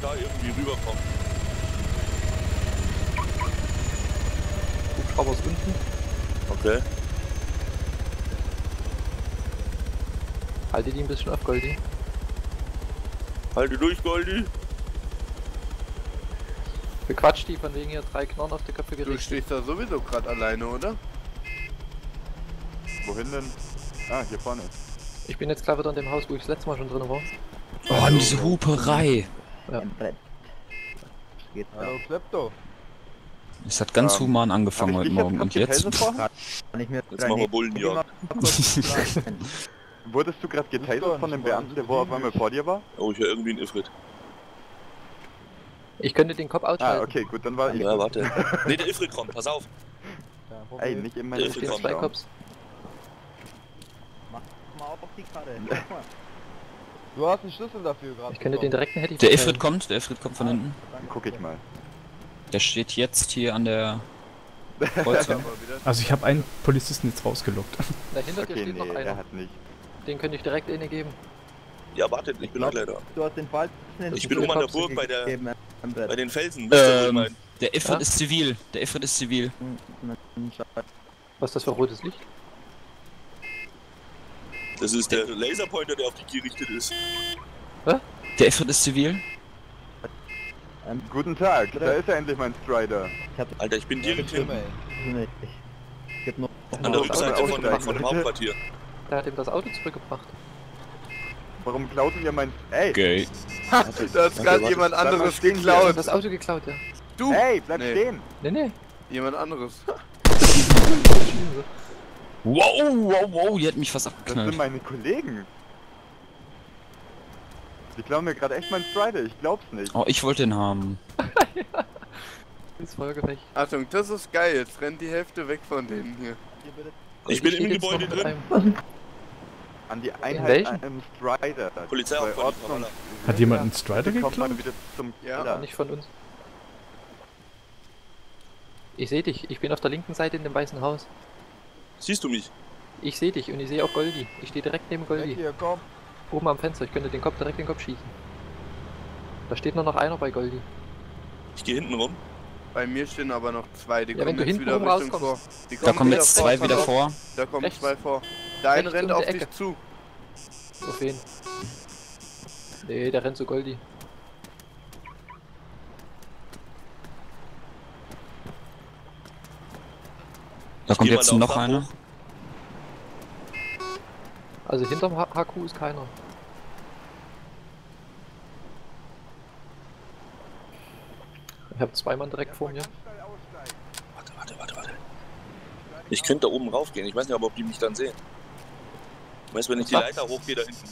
da irgendwie rüberkommen. Hubschrauber ist unten. Okay. Haltet die ein bisschen auf, Goldi. Halte durch, Goldi. Bequatscht die von wegen hier 3 Knarren auf die Köpfe Du gerichtet. stehst da sowieso gerade alleine, oder? Wohin denn? Ah, hier vorne. Ich bin jetzt klar wieder in dem Haus, wo ich das letzte Mal schon drin war. Oh, diese Huperei. Ja. Hallo Klepto. Es hat ganz human angefangen Hab ich heute dich Morgen und jetzt jetzt? getasert Jetzt machen wir Bullenjagd. Wurdest du gerade getasert von dem Beamten, der wo auf einmal vor dir war? Oh, ich höre irgendwie einen Ifrit. Ich könnte den Kopf ausschalten. Ah, okay, gut, dann war ich. Ja, warte. Ne, der Ifrit kommt, pass auf. Ey, nicht in meine Der Es Ifrit gibt kommt. 2 Cops. Mal auf die Karte. Du hast einen Schlüssel dafür gerade. Ich könnte den direkten hätte ich Der verteilen. Ifrit kommt von hinten. Guck ich mal. Der steht jetzt hier an der Kreuzung. Also ich habe einen Polizisten jetzt rausgelockt. Dahinter dir Okay, steht noch nee, er einer. hat nicht. Den könnte ich direkt inne geben. Ja, wartet, ich bin auch leider. Du hast den Fall. Ich bin oben an der Burg bei den Felsen. Der Ifrit Ja? ist zivil. Der Ifrit ist zivil. Was ist das für rotes Licht? Das ist der Laserpointer, der auf dich gerichtet ist. Der Ifrit ist zivil. Guten Tag, da ist ja endlich mein Strider. Alter, ich bin direkt hinten. Gibt noch An der Rückseite von aussteigen, dem Hauptquartier. Der hat ihm das Auto zurückgebracht. Warum klaut ihr mein... Ey! Okay. Da hat gerade warte. jemand Bleib mal anderes stehen Du geklaut. hast das Auto geklaut, ja. Du! Ey, bleib Nee. stehen! Nee. Jemand anderes. Wow, wow, wow, die hat mich fast Das sind abgeknallt. meine Kollegen. Die klauen mir gerade echt mein Strider, ich glaub's nicht. Oh, ich wollte den haben. Ins Feuergefecht. Achtung, das ist geil. Jetzt rennt die Hälfte weg von denen hier. Ich bin im stehe jetzt Gebäude noch mit drin. einem- An die welchen? Einheit einem Strider. Polizei Bei auch von Ordnung. Hat jemand einen Strider Kommt geklaut? man wieder zum Ja. Keller. Nicht von uns. Ich sehe dich. Ich bin auf der linken Seite in dem weißen Haus. Siehst du mich? Ich sehe dich und ich sehe auch Goldi. Ich stehe direkt neben Weg Goldi. hier, komm. Oben am Fenster. Ich könnte den Kopf direkt in den Kopf schießen. Da steht nur noch einer bei Goldi. Ich gehe hinten rum. Bei mir stehen aber noch zwei. Die Ja, wenn kommen du jetzt hinten wieder rum Richtung vor. rauskommst. Die Da kommen wieder jetzt zwei wieder pass auf. vor. Da kommen Rechts. zwei vor. Der eine Rechts rennt um auf die dich Ecke. zu. Auf wen? Nee, der rennt zu Goldi. Da kommt Jemand jetzt auf noch Dach einer. hoch? Also hinterm HQ ist keiner. Ich habe 2 Mann direkt vor mir. Warte. Ich könnte da oben raufgehen. Ich weiß nicht, aber ob die mich dann sehen. Weißt du, wenn ich die Leiter hochgehe da hinten.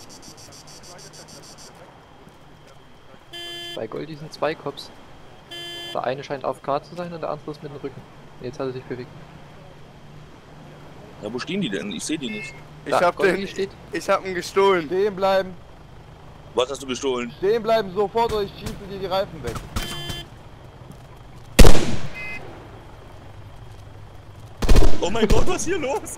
Bei Goldi sind 2 Cops. Der eine scheint auf K zu sein und der andere ist mit dem Rücken. Jetzt hat er sich bewegt. Ja, wo stehen die denn? Ich sehe die nicht. Ich Da, hab Goldi den. steht. Ich hab ihn gestohlen. Stehen bleiben. Was hast du gestohlen? Stehen bleiben sofort oder ich schieße dir die Reifen weg. Oh mein Gott, was ist hier los?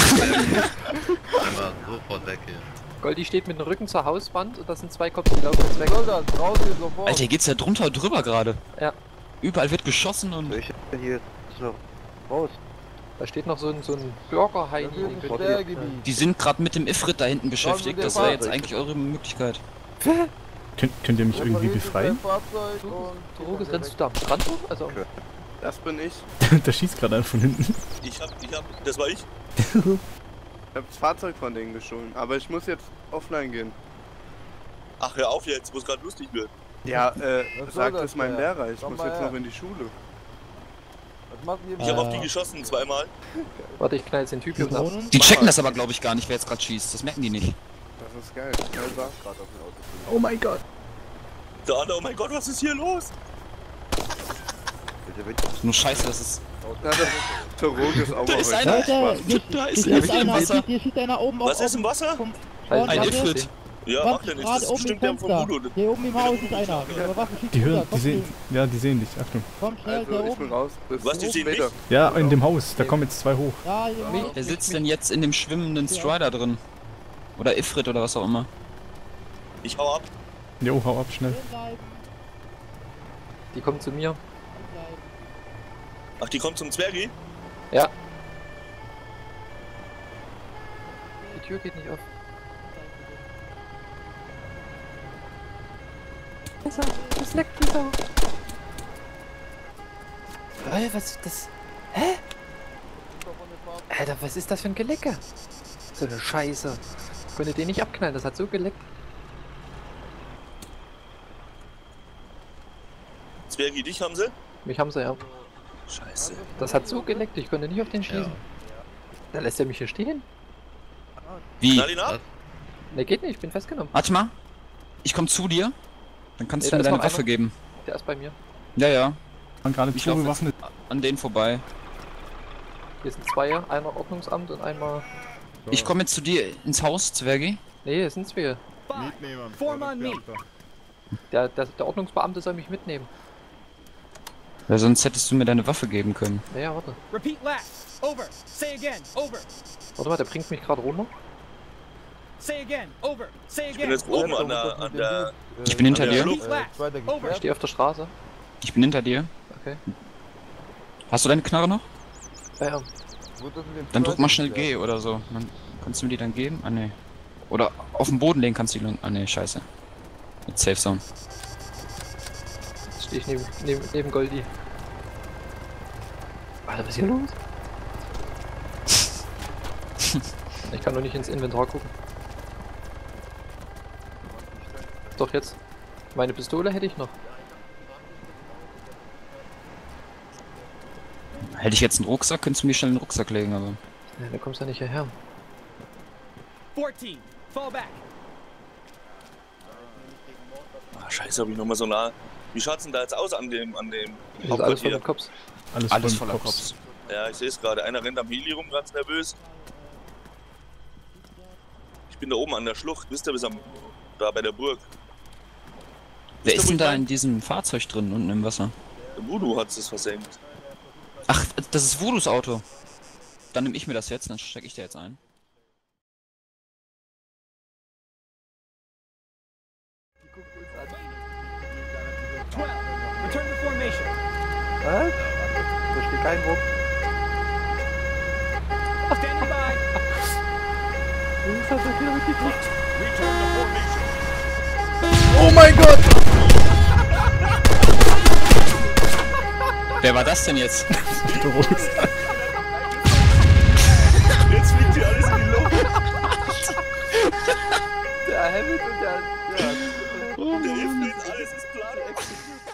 Sofort weg hier. Goldi steht mit dem Rücken zur Hauswand und das sind 2 Cops, die laufen jetzt weg. Was soll das? Raus hier sofort. Alter, hier geht's ja drunter und drüber gerade. Ja. Überall wird geschossen und... Ich hier so raus. Da steht noch so ein Das Bürger-Heini. ist den ein könnt ihr- Sperrgebiet. Die sind gerade mit dem Ifrit da hinten beschäftigt. Das wäre jetzt Fahrzeug. eigentlich eure Möglichkeit. Könnt ihr mich irgendwie befreien? Droge, rennst du da am Strand hoch? Also, Das bin ich. Da schießt gerade einer von hinten. Das war ich. Ich hab das Fahrzeug von denen gestohlen. Aber ich muss jetzt offline gehen. Ach, hör auf jetzt, wo es gerade lustig wird. Ja, Was soll sagt das es mein denn? Lehrer. Ich Komm muss mal jetzt her. noch in die Schule. Was machen die? Ich habe auf die geschossen, zweimal. warte, ich knall jetzt den Typ hier ab. Die checken das aber, glaube ich, gar nicht, wer jetzt gerade schießt. Das merken die nicht. Das ist geil. Geil saß gerade auf dem Auto. Oh mein Gott. Der andere, oh mein Gott, was ist hier los? Nur scheiße, das ist... Der Rogue ist auch Da mal ist heute einer! Spaß. Da ist einer im Wasser! Hier steht einer oben Was ist im Wasser? Halt, Ein warte. Ifrit! Ja, macht ja nichts. Das ist bestimmt der vom Voodoo. Hier oben im Haus ist einer. Mit der Waffe schießt Die hören, runter. die sehen, ja, die sehen dich. Achtung. Komm schnell, Also, da ich bin oben. raus. Bis Was, die sehen mich? später. Ja, in dem Haus. Da kommen jetzt 2 hoch. Ja, hier. Wer sitzt denn jetzt in dem schwimmenden Strider drin? Oder Ifrit oder was auch immer. Ich hau ab. Jo, hau ab, schnell. Stehen bleiben. Die kommen zu mir. Ach, die kommt zum Zwergi? Ja. Die Tür geht nicht auf. Das leckt die Sau. Was ist das? Hä? Alter, was ist das für ein Gelecke? So eine Scheiße. Ich konnte den nicht abknallen, das hat so geleckt. Zwergi, dich haben sie? Mich haben sie ja. Scheiße. Das hat so geleckt, ich konnte nicht auf den schießen. Da lässt er mich hier stehen. Wie? Knall ihn ab? Ne, geht nicht, ich bin festgenommen. Warte mal. Ich komm zu dir. Dann kannst Nee, du da mir ist deine noch Waffe einer. geben. Der ist bei mir. Ja, ja. Waren gerade Ich zwei laufe bewaffnet. an denen vorbei. Hier sind zwei, einer Ordnungsamt und einmal... Ich komme jetzt zu dir ins Haus, Zwergi. Nee, hier sind zwei. Mietnehmer. Der Ordnungsbeamte soll mich mitnehmen. Weil sonst hättest du mir deine Waffe geben können. Naja, warte. Repeat last. Over. Say again. Over. Warte mal, der bringt mich gerade runter. Say again. Over. Say Ich bin again. jetzt oben an der... Ich bin hinter an der dir. Schlucht. Ich stehe auf der Straße. Ich bin hinter dir. Okay. Hast du deine Knarre noch? Ja. Dann drück mal schnell G oder so. Dann kannst du mir die dann geben? Ah ne. Oder auf den Boden legen kannst du die... Ah ne, scheiße. Jetzt Safe Zone. Jetzt stehe ich neben Goldi. Alter, was ist hier los? Ich kann doch nicht ins Inventar gucken. Doch jetzt. Meine Pistole hätte ich noch. Hätte ich jetzt einen Rucksack, könntest du mir schnell in den Rucksack legen, aber... Ja, da kommst du ja nicht hierher. 14. Fall back. Ah, scheiße, hab ich nochmal so nah... Wie schaut's denn da jetzt aus an dem Das ist alles Hauptquartier? voller Cops. Alles voller Cops. Ja, ich sehe es gerade. Einer rennt am Heli rum, ganz nervös. Ich bin da oben an der Schlucht, wisst ihr, bis am... da bei der Burg. Wer Wisst ihr, ist wo denn ich da mein? in diesem Fahrzeug drin, unten im Wasser? Der Voodoo hat es versenkt. Ach, das ist Voodoos Auto. Dann nehme ich mir das jetzt, dann stecke ich da jetzt ein. Return to formation. Was? Da steht kein Druck. Standing by. Das hat doch wieder mitgekriegt. Oh mein Gott! Wer war das denn jetzt? Jetzt fliegt hier alles in die Luft. Der Hamilton und der... Der Hilfe, alles ist klar.